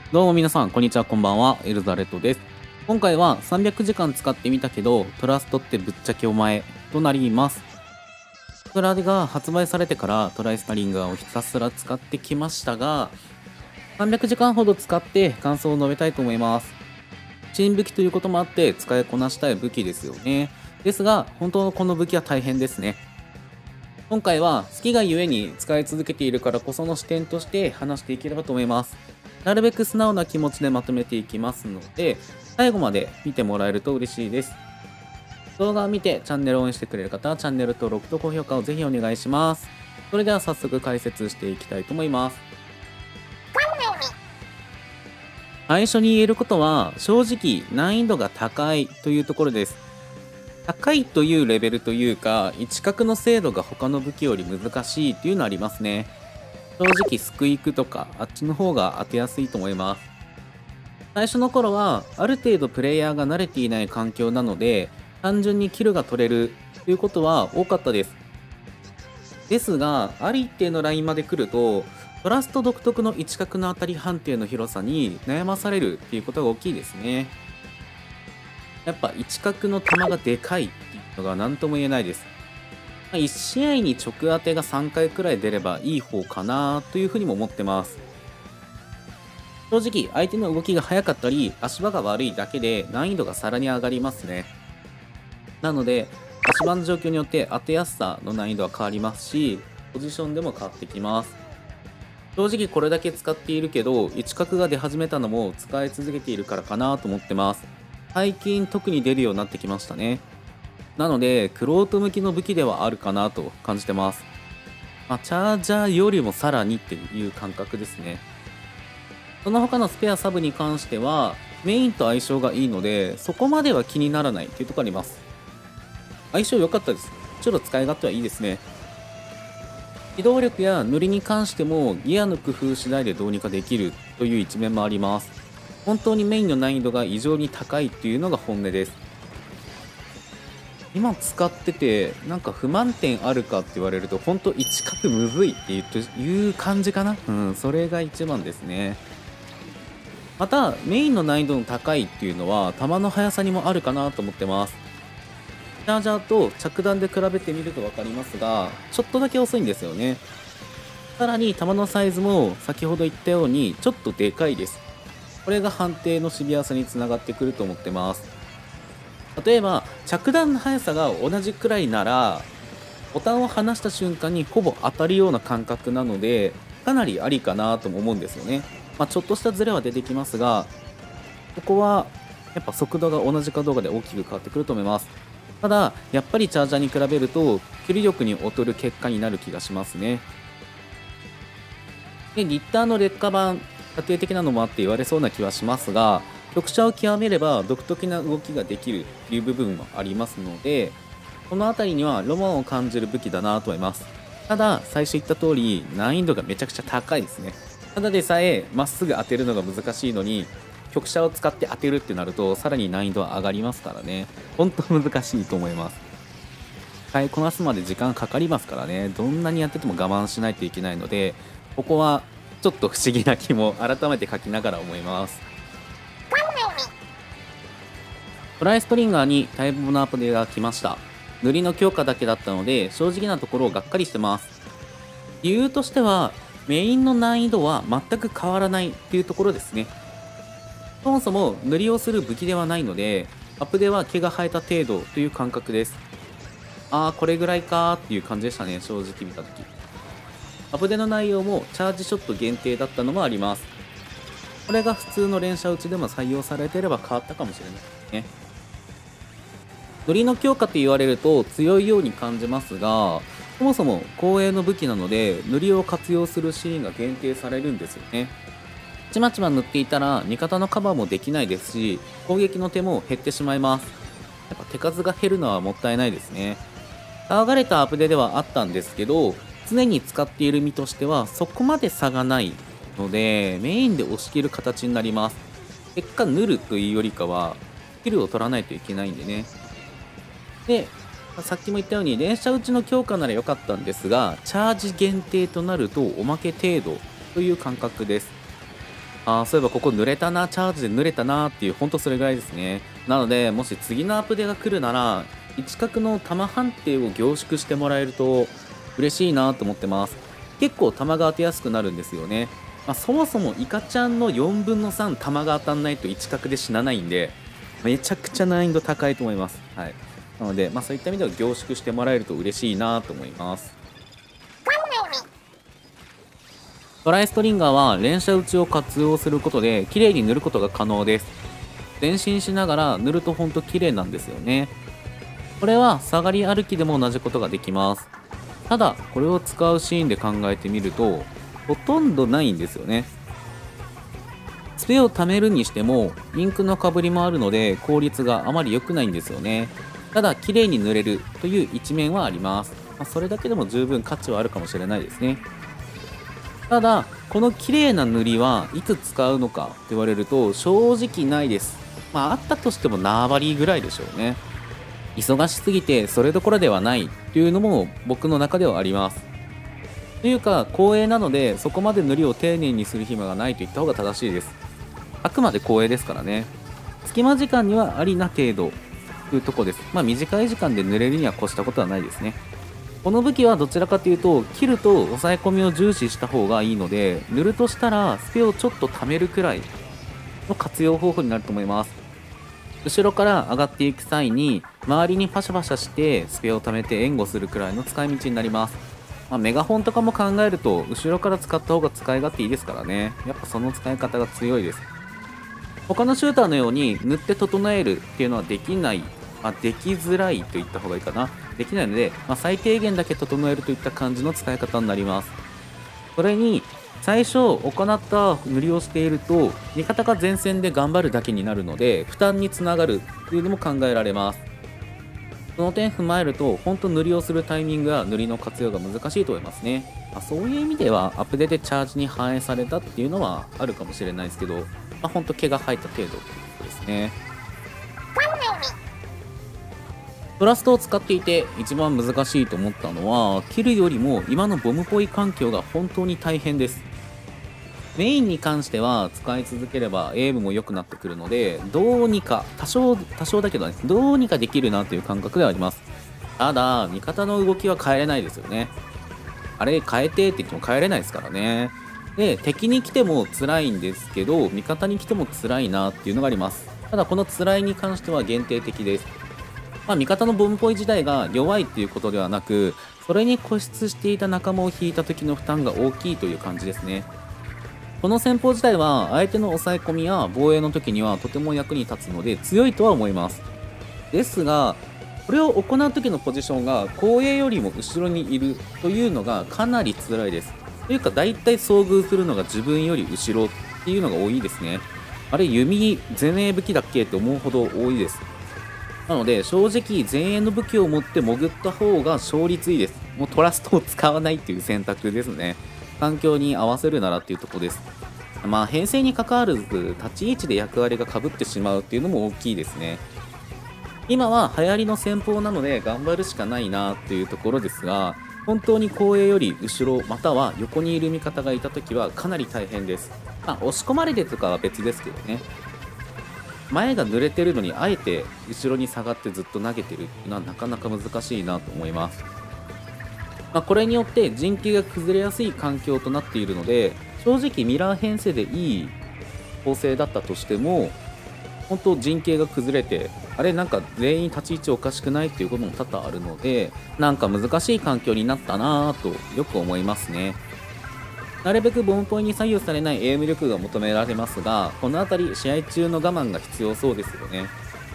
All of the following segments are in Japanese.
どうも皆さん、こんにちは、こんばんは、エルザレットです。今回は300時間使ってみたけど、トラストってぶっちゃけお前となります。トラが発売されてからトライスタリンガーをひたすら使ってきましたが、300時間ほど使って感想を述べたいと思います。新武器ということもあって使いこなしたい武器ですよね。ですが、本当のこの武器は大変ですね。今回は好きがゆえに使い続けているからこその視点として話していければと思います。なるべく素直な気持ちでまとめていきますので、最後まで見てもらえると嬉しいです。動画を見てチャンネルを応援してくれる方はチャンネル登録と高評価をぜひお願いします。それでは早速解説していきたいと思います。最初に言えることは正直難易度が高いというところです。高いというレベルというか、一角の精度が他の武器より難しいっていうのありますね。正直スクイクとかあっちの方が当てやすいと思います。最初の頃はある程度プレイヤーが慣れていない環境なので、単純にキルが取れるということは多かったです。ですが、ある一定のラインまで来ると、トラスト独特の一角の当たり判定の広さに悩まされるっていうことが大きいですね。やっぱ一角の球がでかいっていうのが何とも言えないです。1試合に直当てが3回くらい出ればいい方かなというふうにも思ってます。正直相手の動きが速かったり足場が悪いだけで難易度がさらに上がりますね。なので足場の状況によって当てやすさの難易度は変わりますし、ポジションでも変わってきます。正直これだけ使っているけど一角が出始めたのも使い続けているからかなと思ってます。最近特に出るようになってきましたね。なのでクロート向きの武器ではあるかなと感じてます。チャージャーよりもさらにっていう感覚ですね。その他のスペアサブに関してはメインと相性がいいのでそこまでは気にならないっていうところあります。相性良かったです。ちょっと使い勝手はいいですね。機動力や塗りに関してもギアの工夫次第でどうにかできるという一面もあります。本当にメインの難易度が異常に高いっていうのが本音です。今使っててなんか不満点あるかって言われると本当一角むずいっていう感じかな。それが一番ですね。またメインの難易度の高いっていうのは球の速さにもあるかなと思ってます。チャージャーと着弾で比べてみると分かりますがちょっとだけ遅いんですよね。さらに球のサイズも先ほど言ったようにちょっとでかいです。これが判定のシビアさにつながってくると思ってます。例えば着弾の速さが同じくらいならボタンを離した瞬間にほぼ当たるような感覚なのでかなりありかなとも思うんですよね。ちょっとしたズレは出てきますがここはやっぱ速度が同じかどうかで大きく変わってくると思います。ただやっぱりチャージャーに比べると距離力に劣る結果になる気がしますね。でリッターの劣化版家庭的なのもあって言われそうな気はしますが、局者を極めれば独特な動きができるという部分もありますので、この辺りにはロマンを感じる武器だなと思います。ただ最初言った通り難易度がめちゃくちゃ高いですね。ただでさえまっすぐ当てるのが難しいのに局者を使って当てるってなるとさらに難易度は上がりますからね。本当難しいと思います。使いこなすまで時間かかりますからね。どんなにやってても我慢しないといけないので、ここはちょっと不思議な気も改めて書きながら思います。トライストリンガーに待望のアップデートが来ました。塗りの強化だけだったので正直なところがっかりしてます。理由としてはメインの難易度は全く変わらないっていうところですね。そもそも塗りをする武器ではないのでアップデは毛が生えた程度という感覚です。これぐらいかーっていう感じでしたね、正直見た時。アップデの内容もチャージショット限定だったのもあります。これが普通の連射撃ちでも採用されていれば変わったかもしれないですね。塗りの強化と言われると強いように感じますが、そもそも後衛の武器なので塗りを活用するシーンが限定されるんですよね。ちまちま塗っていたら味方のカバーもできないですし攻撃の手も減ってしまいます。やっぱ手数が減るのはもったいないですね。騒がれたアップデではあったんですけど、常に使っている身としてはそこまで差がないのでメインで押し切る形になります。結果塗るというよりかはスキルを取らないといけないんでね。でさっきも言ったように連射打ちの強化なら良かったんですがチャージ限定となるとおまけ程度という感覚です。 そういえばここ濡れたな、チャージで濡れたなっていう、ほんとそれぐらいですね。なので、もし次のアップデが来るなら、一角の弾判定を凝縮してもらえると嬉しいなと思ってます。結構弾が当てやすくなるんですよね。そもそもイカちゃんの4分の3弾が当たんないと一角で死なないんで、めちゃくちゃ難易度高いと思います。はい。なので、そういった意味では凝縮してもらえると嬉しいなと思います。トライストリンガーは連射打ちを活用することで綺麗に塗ることが可能です。前進しながら塗るとほんと綺麗なんですよね。これは下がり歩きでも同じことができます。ただこれを使うシーンで考えてみるとほとんどないんですよね。スペを貯めるにしてもインクのかぶりもあるので効率があまり良くないんですよね。ただ綺麗に塗れるという一面はあります。それだけでも十分価値はあるかもしれないですね。ただこの綺麗な塗りはいつ使うのかって言われると正直ないです。あったとしても縄張りぐらいでしょうね。忙しすぎてそれどころではないっていうのも僕の中ではあります。というか光栄なのでそこまで塗りを丁寧にする暇がないと言った方が正しいです。あくまで光栄ですからね。隙間時間にはありな程度というところです。短い時間で塗れるには越したことはないですね。この武器はどちらかというと切ると抑え込みを重視した方がいいので、塗るとしたらスペをちょっと貯めるくらいの活用方法になると思います。後ろから上がっていく際に周りにパシャパシャしてスペを貯めて援護するくらいの使い道になります。メガホンとかも考えると後ろから使った方が使い勝手いいですからね。やっぱその使い方が強いです。他のシューターのように塗って整えるっていうのはできない、できづらいと言った方がいいかな。できないので、最低限だけ整えるといった感じの使い方になります。それに最初行った塗りをしていると味方が前線で頑張るだけになるので負担につながるというのも考えられます。その点踏まえると本当塗りをするタイミングや塗りの活用が難しいと思いますね。そういう意味ではアップデートでチャージに反映されたっていうのはあるかもしれないですけど、本当毛が生えた程度ということですね。トラストを使っていて一番難しいと思ったのは切るよりも今のボムポイ環境が本当に大変です。メインに関しては使い続ければエイムも良くなってくるのでどうにか多少だけどね、どうにかできるなという感覚ではあります。ただ味方の動きは変えれないですよね。あれ変えてって言っても変えれないですからね。で敵に来ても辛いんですけど味方に来ても辛いなっていうのがあります。ただこの辛いに関しては限定的です。味方のボムポイ自体が弱いっていうことではなくそれに固執していた仲間を引いた時の負担が大きいという感じですね。この戦法自体は相手の抑え込みや防衛の時にはとても役に立つので強いとは思います。ですがこれを行う時のポジションが後衛よりも後ろにいるというのがかなり辛いです。というか大体遭遇するのが自分より後ろっていうのが多いですね。あれ弓前衛武器だっけって思うほど多いです。なので正直前衛の武器を持って潜った方が勝率いいです。もうトラストを使わないっていう選択ですね。環境に合わせるならっていうところです。編成に関わらず立ち位置で役割がかぶってしまうっていうのも大きいですね。今は流行りの戦法なので頑張るしかないなっていうところですが、本当に後衛より後ろまたは横にいる味方がいた時はかなり大変です。押し込まれてとかは別ですけどね。前が濡れてるのにあえて後ろに下がってずっと投げてるっていうのはなかなか難しいなと思います。これによって陣形が崩れやすい環境となっているので正直ミラー編成でいい構成だったとしても本当陣形が崩れてあれなんか全員立ち位置おかしくないっていうことも多々あるのでなんか難しい環境になったなぁとよく思いますね。なるべくボムポイに左右されないエイム力が求められますがこの辺り試合中の我慢が必要そうですよね。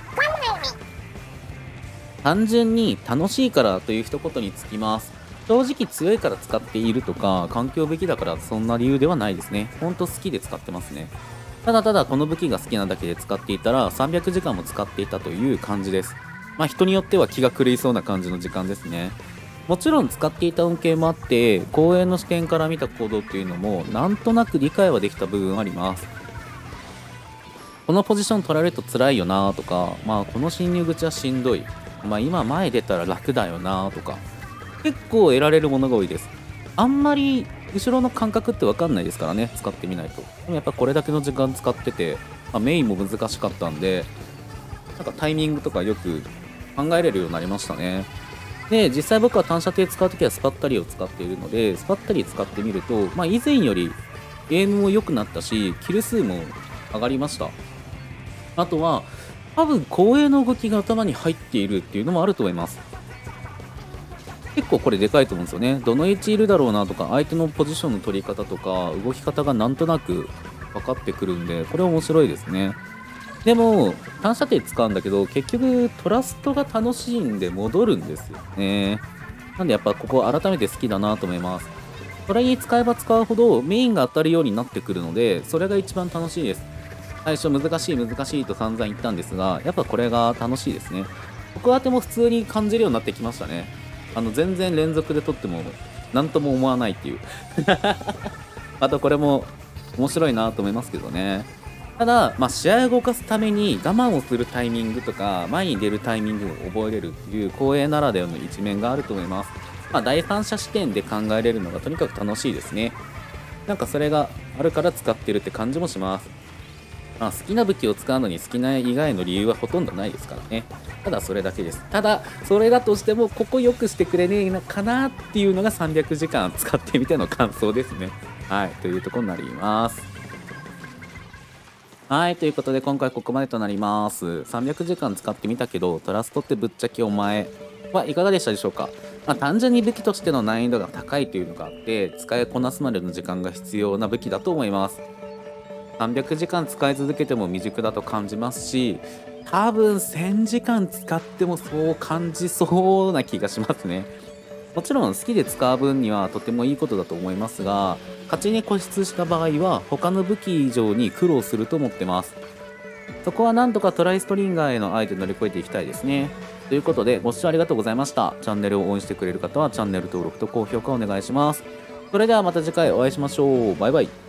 単純に楽しいからという一言につきます。正直強いから使っているとか環境武器だからそんな理由ではないですね。ほんと好きで使ってますね。ただただこの武器が好きなだけで使っていたら300時間も使っていたという感じです。人によっては気が狂いそうな感じの時間ですね。もちろん使っていた恩恵もあって公園の視点から見た行動っていうのもなんとなく理解はできた部分あります。このポジション取られると辛いよなとかこの侵入口はしんどい、今前出たら楽だよなとか結構得られるものが多いです。あんまり後ろの感覚って分かんないですからね、使ってみないと。でもやっぱこれだけの時間使ってて、メインも難しかったんで、なんかタイミングとかよく考えれるようになりましたね。で、実際僕は単射程使うときはスパッタリを使っているので、スパッタリ使ってみると、以前よりゲームも良くなったし、キル数も上がりました。あとは、多分後衛の動きが頭に入っているっていうのもあると思います。結構これでかいと思うんですよね。どの位置いるだろうなとか、相手のポジションの取り方とか、動き方がなんとなく分かってくるんで、これ面白いですね。でも、単射程使うんだけど、結局トラストが楽しいんで戻るんですよね。なんでやっぱここ改めて好きだなと思います。それに使えば使うほどメインが当たるようになってくるので、それが一番楽しいです。最初難しい難しいと散々言ったんですが、やっぱこれが楽しいですね。僕当ても普通に感じるようになってきましたね。全然連続で取っても何とも思わないっていう。またこれも面白いなと思いますけどね。ただ、試合を動かすために我慢をするタイミングとか、前に出るタイミングを覚えれるっていう後衛ならではの一面があると思います。第三者視点で考えれるのがとにかく楽しいですね。なんかそれがあるから使ってるって感じもします。好きな武器を使うのに好きな以外の理由はほとんどないですからね。ただそれだけです。ただ、それだとしても、ここ良くしてくれねえのかなっていうのが300時間使ってみての感想ですね。はい、というところになります。はい、ということで今回ここまでとなります。300時間使ってみたけど、トラストってぶっちゃけお前はいかがでしたでしょうか。単純に武器としての難易度が高いというのがあって、使いこなすまでの時間が必要な武器だと思います。300時間使い続けても未熟だと感じますし、多分1000時間使ってもそう感じそうな気がしますね。もちろん好きで使う分にはとてもいいことだと思いますが、勝ちに固執した場合は他の武器以上に苦労すると思ってます。そこはなんとかトライストリンガーへの愛で乗り越えていきたいですね。ということでご視聴ありがとうございました。チャンネルを応援してくれる方はチャンネル登録と高評価お願いします。それではまた次回お会いしましょう。バイバイ。